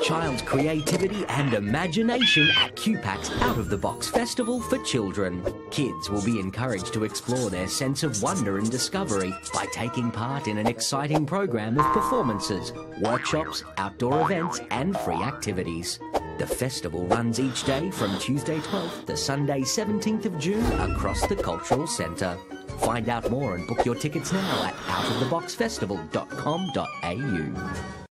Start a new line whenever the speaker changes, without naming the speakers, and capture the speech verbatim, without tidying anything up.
child's creativity and imagination at Q PAC's Out-of-the-Box Festival for Children. Kids will be encouraged to explore their sense of wonder and discovery by taking part in an exciting program of performances, workshops, outdoor events and free activities. The festival runs each day from Tuesday twelfth to Sunday seventeenth of June across the Cultural Centre. Find out more and book your tickets now at out of the box festival dot com dot a u.